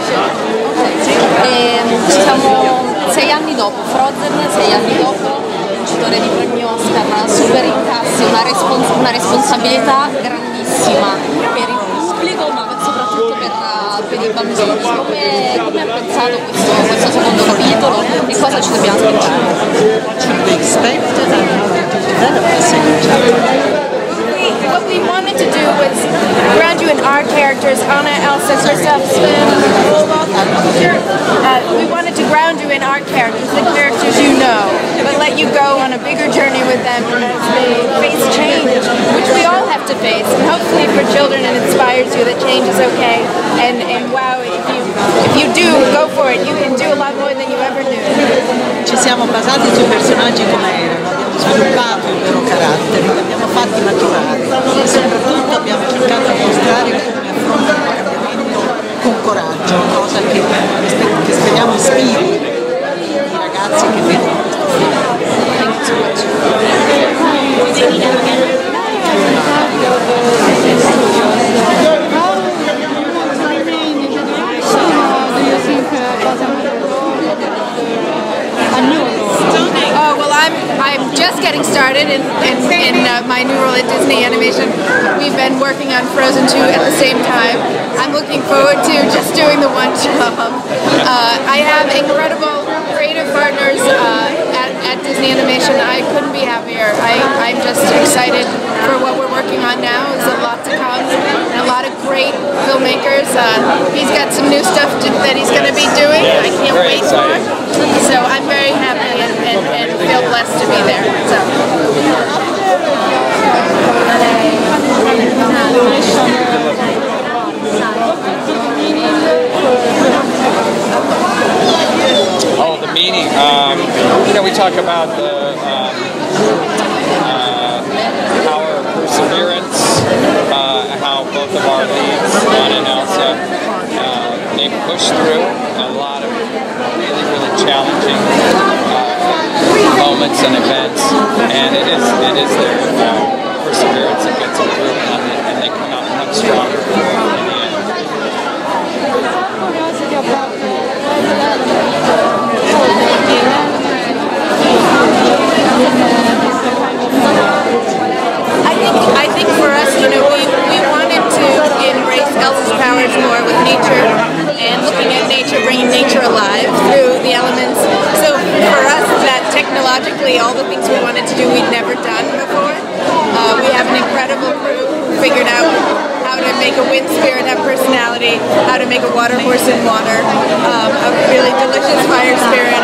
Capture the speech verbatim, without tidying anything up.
E ci siamo sei anni dopo Frozen, sei anni dopo, vincitore di premi Oscar, super incassi, una, respons una responsabilità grandissima per il pubblico ma soprattutto per, per i bambini. Come, come ha pensato questo, questo secondo capitolo e cosa ci dobbiamo aspettare? What we wanted to do was ground you in our characters, Anna, Elsa, Kristoff, Sven, Olaf. Uh, we wanted to ground you in our characters, the characters you know, but let you go on a bigger journey with them as they face change, which we all have to face. And hopefully for children it inspires you that change is okay. And, and wow, if you, if you do, go for it. You can do a lot more than you ever knew. Ci siamo basati sui personaggi come erano, abbiamo sviluppato i loro caratteri, li abbiamo fatti maturare e soprattutto abbiamo cercato di mostrare come affrontano il cambiamento con coraggio, cosa che, che speriamo ispiri i ragazzi che vedono questo Oh, well, I'm I'm just getting started in, in, in uh, my new role at Disney Animation. We've been working on Frozen two at the same time. I'm looking forward to just doing the one job. Uh, I have incredible creative partners uh, at, at Disney Animation. I couldn't be happier. I, I'm just excited for what we're working on now. There's a lot to come and a lot of great filmmakers. Uh, he's got some new stuff to, that he's going to be doing. I can't wait for it. So I'm very happy and, and, and feel blessed to be there. So. Oh, the meaning. Um, you know, we talk about the um, uh, power of perseverance, uh, how both of our leads, Anna and Elsa, uh, they push through a lot of really, really challenging uh, moments and events, and it is it is their uh, perseverance that gets them through, and, and they come out much stronger in the end. I think I think for us, you know, we, we wanted to embrace Elsa's powers more with nature and looking at nature, bringing nature alive through the elements. So for us, that technologically, all the things we wanted to do, we'd never done before. Uh, we have an incredible crew who figured out how to make a wind spirit have personality, how to make a water horse in water, um, a really delicious fire spirit,